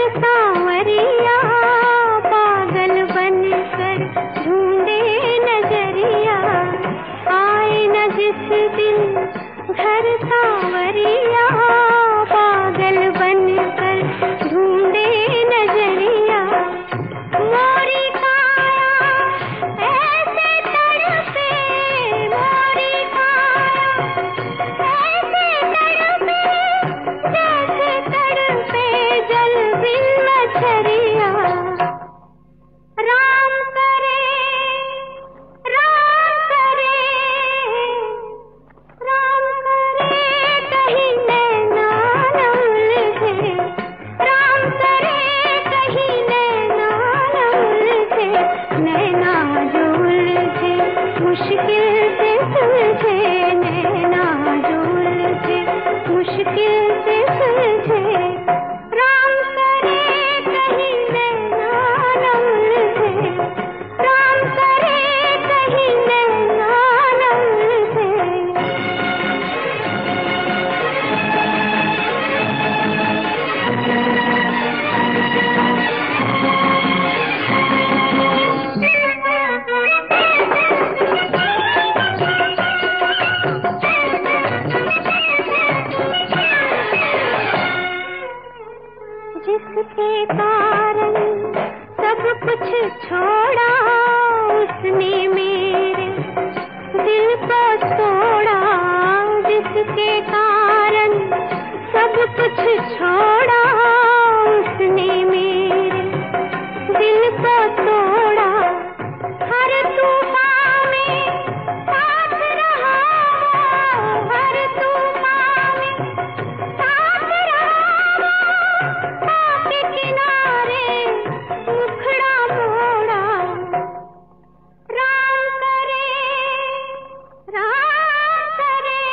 सांवरिया पागल बनकर ढूंढे नजरिया, आए न जिस दिन घर सांवरिया पागल बनकर ढूंढे नजरिया। मोरी काया ऐसे तड़पे, मोरी काया ऐसे तड़पे जैसे तड़पे जल बिन मछरिया। राम करे, राम करे, राम करे कहीं नैना न उलझे, राम करे कहीं नैना न उलझे, नैना जो उलझे मुश्किल से सुलझे, नैना जो उलझे मुश्किल से सुलझे। राम करे कहीं नैना न उलझे, राम करे कहीं नैना न उलझे। जिसके कारण सब कुछ छोड़ा, उसने मेरे दिल को तोड़ा। जिसके कारण सब कुछ छोड़ा, उसने मेरे दिल को तोड़ा। हर तूफान में साथ रहा, हर तूफान में साथ रहा, आपके किनारे मुखड़ा मोड़ा। राम करे, राम करे,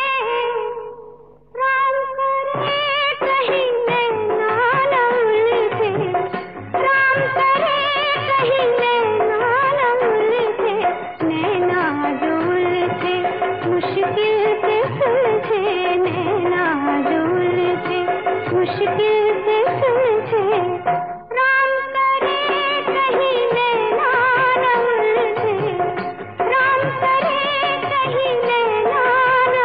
राम करे कहीं नैना न उलझे, राम करे कहीं नैना न उलझे, नैना जो उलझे मुश्किल से सुलझे, नैना जो उलझे मुश्किल से सुलझे। राम करे कहीं नैना न उलझे, राम करे कहीं नैना न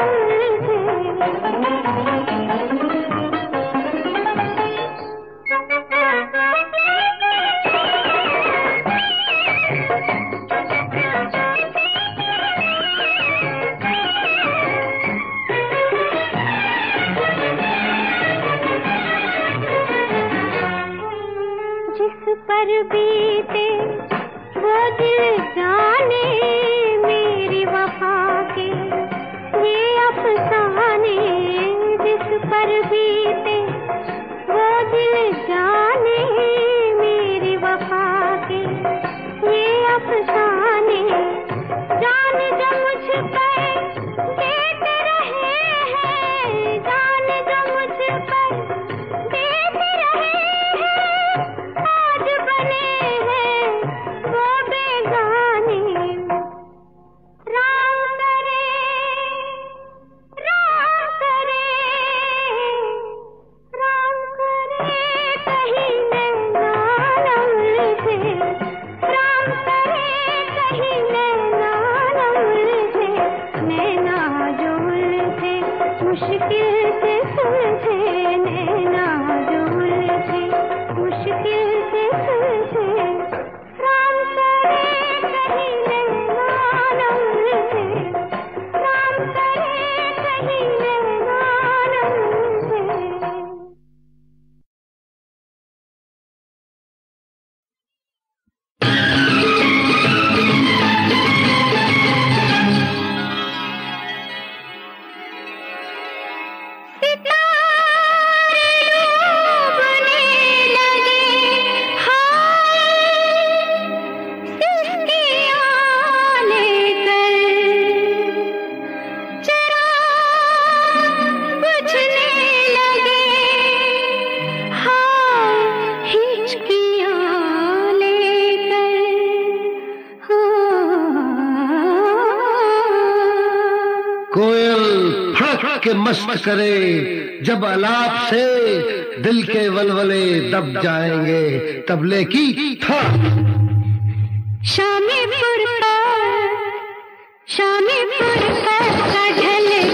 जिस पर बीते वो दिल जाने, मेरी वफा के ये अफसाने। जिस पर बीते वो दिल जाने, मेरी वफा के ये अफसाने। जान जो मुझ पर देते रहे हैं, जान जो मुझ पर देते रहे हैं, आज बने हैं वो बेगाने। राम करे, राम करे, राम करे कहीं नैना न उलझे, राम करे कहीं नैना न उलझे, नैना जो उलझे मुश्किल से सुलझे, नैना जो उलझे मुश्किल से सुलझे। राम करे कहीं नैना न उलझे, राम करे कहीं नैना न उलझे। कोयल फड़क के मस्त करे जब अलाप से दिल के वलवले दब जाएंगे तबले की था। शामी पुर का ढले